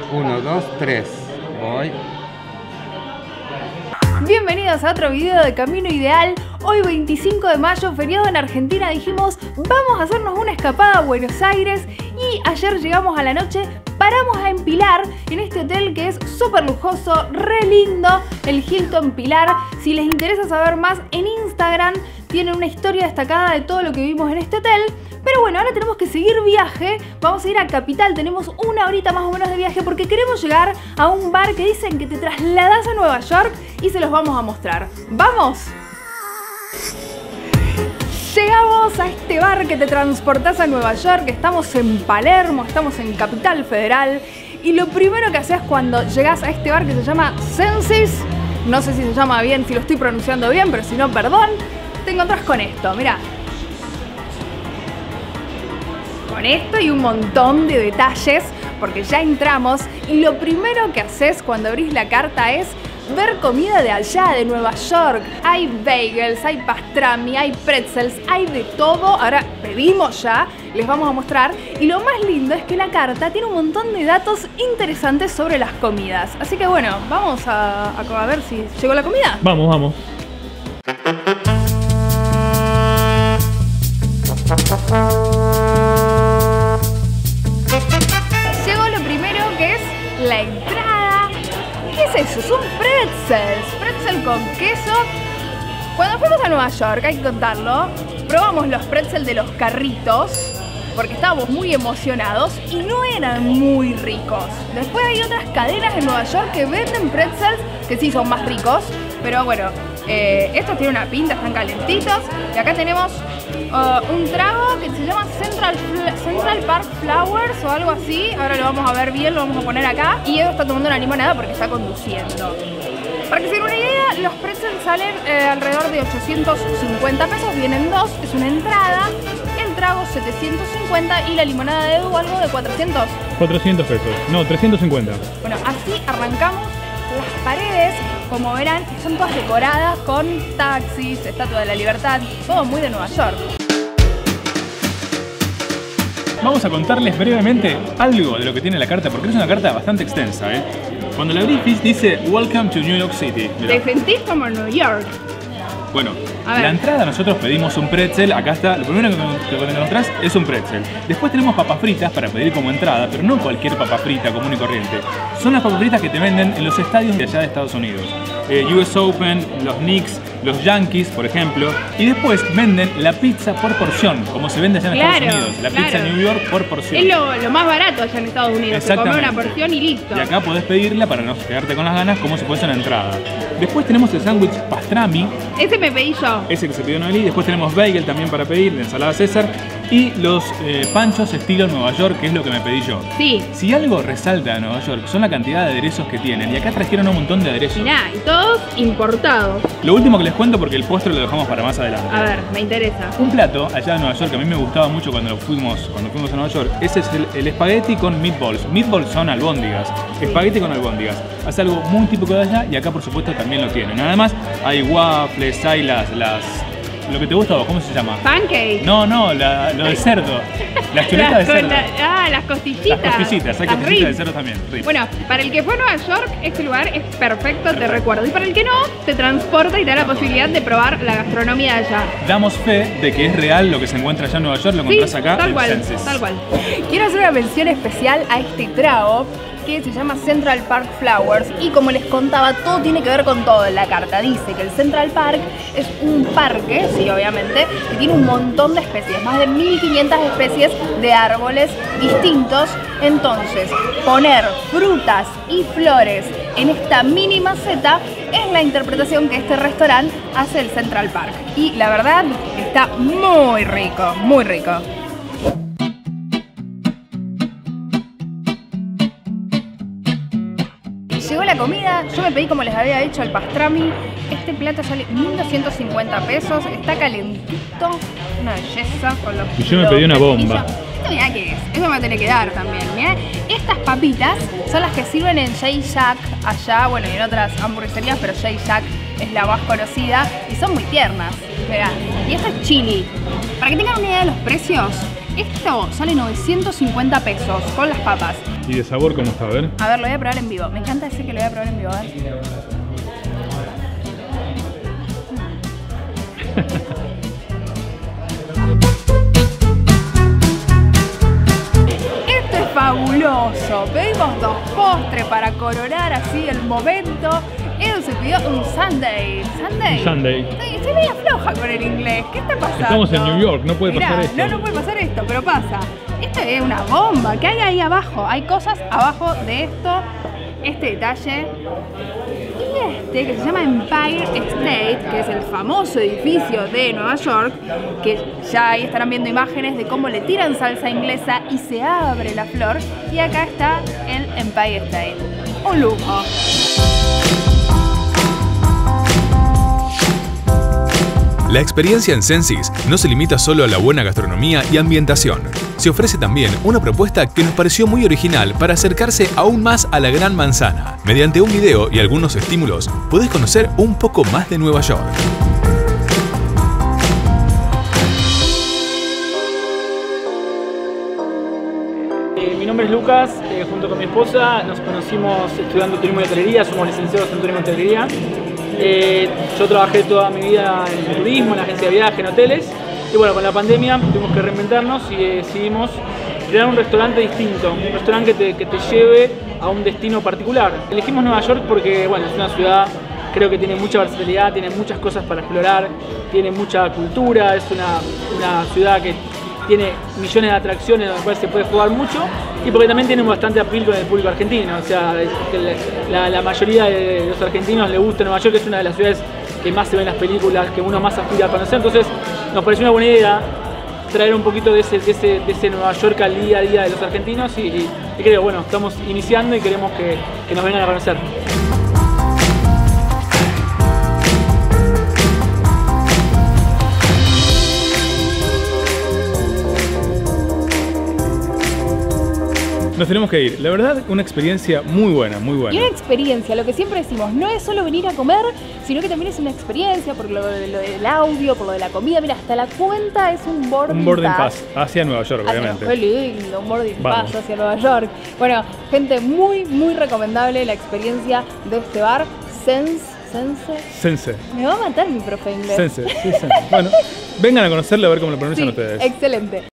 1, 2, 3. Voy. Bienvenidos a otro video de Camino Ideal. Hoy 25 de mayo, feriado en Argentina, dijimos vamos a hacernos una escapada a Buenos Aires y ayer llegamos a la noche, paramos en Pilar, en este hotel que es súper lujoso, re lindo, el Hilton Pilar. Si les interesa saber más, en Instagram tienen una historia destacada de todo lo que vimos en este hotel. Pero bueno, ahora tenemos que seguir viaje, vamos a ir a Capital, tenemos una horita más o menos de viaje porque queremos llegar a un bar que dicen que te trasladas a Nueva York y se los vamos a mostrar. ¡Vamos! Llegamos a este bar que te transportás a Nueva York, estamos en Palermo, estamos en Capital Federal y lo primero que haces cuando llegás a este bar que se llama Senses, no sé si se llama bien, si lo estoy pronunciando bien, pero si no, perdón, te encontrás con esto, mirá. Con esto y un montón de detalles porque ya entramos y lo primero que haces cuando abrís la carta es ver comida de allá, de Nueva York. Hay bagels, hay pastrami, hay pretzels, hay de todo. Ahora pedimos ya, les vamos a mostrar. Y lo más lindo es que la carta tiene un montón de datos interesantes sobre las comidas. Así que bueno, vamos a ver si llegó la comida. Vamos, vamos. Llegó lo primero que es la entrada. ¿Qué es eso? Son pretzels. Pretzel con queso. Cuando fuimos a Nueva York, hay que contarlo, probamos los pretzels de los carritos porque estábamos muy emocionados y no eran muy ricos. Después hay otras cadenas en Nueva York que venden pretzels que sí son más ricos, pero bueno, estos tienen una pinta, están calentitos. Y acá tenemos un trago que se llama Central Park Flowers o algo así. Ahora lo vamos a ver bien, lo vamos a poner acá. Y Edo está tomando una limonada porque está conduciendo. Para que se den una idea, los pretzels salen alrededor de 850 pesos. Vienen dos, es una entrada. El trago 750 y la limonada de Edu algo de 400. 400 pesos. No, 350. Bueno, así arrancamos. Las paredes, como verán, son todas decoradas con taxis, Estatua de la Libertad, todo muy de Nueva York. Vamos a contarles brevemente algo de lo que tiene la carta, porque es una carta bastante extensa, ¿eh? Cuando la abrís dice Welcome to New York City. Mirá. Te sentís como en New York. Bueno, la entrada nosotros pedimos un pretzel, acá está, lo primero que encontrás es un pretzel. Después tenemos papas fritas para pedir como entrada, pero no cualquier papa frita común y corriente. Son las papas fritas que te venden en los estadios de allá de Estados Unidos. US Open, los Knicks, los Yankees, por ejemplo. Y después venden la pizza por porción, como se vende allá en Estados Unidos. La pizza en New York por porción. Es lo más barato allá en Estados Unidos, se come una porción y listo. Y acá podés pedirla para no quedarte con las ganas como si fuese una entrada. Después tenemos el sándwich pastrami. Ese me pedí yo. Ese que se pidió Noelí. Después tenemos bagel también para pedir, de ensalada César. Y los panchos estilo Nueva York, que es lo que me pedí yo. Sí. Si algo resalta de Nueva York son la cantidad de aderezos que tienen. Y acá trajeron un montón de aderezos. Mirá, y todos importados. Lo último que les cuento, porque el postre lo dejamos para más adelante. A ver, me interesa. Un plato allá de Nueva York que a mí me gustaba mucho cuando fuimos a Nueva York, ese es el espagueti con meatballs. Meatballs son albóndigas. Sí. Espagueti con albóndigas. Es algo muy típico de allá y acá por supuesto también lo tienen. Además hay waffles, hay lo que te gusta, ¿cómo se llama? Pancake. No, lo de cerdo. Las chuletas de cerdo. Las costillitas. Las costillitas, hay costillitas de cerdo también. Rip. Bueno, para el que fue a Nueva York, este lugar es perfecto, te recuerdo. Y para el que no, te transporta y te da la posibilidad de probar la gastronomía de allá. Damos fe de que es real lo que se encuentra allá en Nueva York, lo encontrás acá tal en cual, Senses. Tal cual. Quiero hacer una mención especial a este trago que se llama Central Park Flowers y como les contaba, todo tiene que ver con todo en la carta. Dice que el Central Park es un parque, sí, obviamente, que tiene un montón de especies, más de 1500 especies de árboles distintos. Entonces, poner frutas y flores en esta mini maceta es la interpretación que este restaurante hace del Central Park. Y la verdad, está muy rico, muy rico. Llegó la comida, yo me pedí como les había dicho el pastrami. Este plato sale 1.250 pesos, está calentito, una belleza con los... Y yo me pedí una bomba. Esto mirá qué es, eso me va a tener que dar también, mirá. Estas papitas son las que sirven en Shake Shack allá, bueno, y en otras hamburgueserías, pero Shake Shack es la más conocida y son muy tiernas, mirá. Y esto es chili. Para que tengan una idea de los precios, Esto sale 950 pesos con las papas. ¿Y de sabor cómo está? A ver. A ver, lo voy a probar en vivo. Me encanta decir que lo voy a probar en vivo. A ver. Esto es fabuloso. Pedimos 2 postres para coronar así el momento. Edu se pidió un sundae. ¿Sundae? Un sundae. Estoy media floja con el inglés. ¿Qué está pasando? Estamos en New York, no puede pasar esto. No puede pasar esto, pero pasa. Esto es una bomba. ¿Qué hay ahí abajo? Hay cosas abajo de esto. Este detalle. Y este que se llama Empire State, que es el famoso edificio de Nueva York, que ya ahí estarán viendo imágenes de cómo le tiran salsa inglesa y se abre la flor. Y acá está el Empire State. Un lujo. La experiencia en Sensis no se limita solo a la buena gastronomía y ambientación. Se ofrece también una propuesta que nos pareció muy original para acercarse aún más a la Gran Manzana. Mediante un video y algunos estímulos, podés conocer un poco más de Nueva York. Mi nombre es Lucas, junto con mi esposa nos conocimos estudiando turismo y hotelería, somos licenciados en turismo y hotelería. Yo trabajé toda mi vida en turismo, en agencia de viaje, en hoteles, y bueno, con la pandemia tuvimos que reinventarnos y decidimos crear un restaurante distinto, un restaurante que te lleve a un destino particular. Elegimos Nueva York porque bueno, es una ciudad, creo que tiene mucha versatilidad, tiene muchas cosas para explorar, tiene mucha cultura, es una ciudad que tiene millones de atracciones en las cuales se puede jugar mucho, y porque también tiene bastante appeal con el público argentino. O sea, la mayoría de los argentinos les gusta Nueva York, que es una de las ciudades que más se ven en las películas, que uno más aspira a conocer. Entonces nos pareció una buena idea traer un poquito de ese Nueva York al día a día de los argentinos, y creo, bueno, estamos iniciando y queremos que nos vengan a conocer. Nos tenemos que ir. La verdad, una experiencia muy buena, muy buena. Y una experiencia, lo que siempre decimos, no es solo venir a comer, sino que también es una experiencia por lo del audio, por lo de la comida. Mira, hasta la cuenta es un boarding pass hacia Nueva York, obviamente. Qué lindo, un boarding pass hacia Nueva York. Bueno, gente, muy, muy recomendable la experiencia de este bar. Sense. Me va a matar mi profe inglés. Sense. Bueno, vengan a conocerlo a ver cómo lo pronuncian ustedes. Excelente.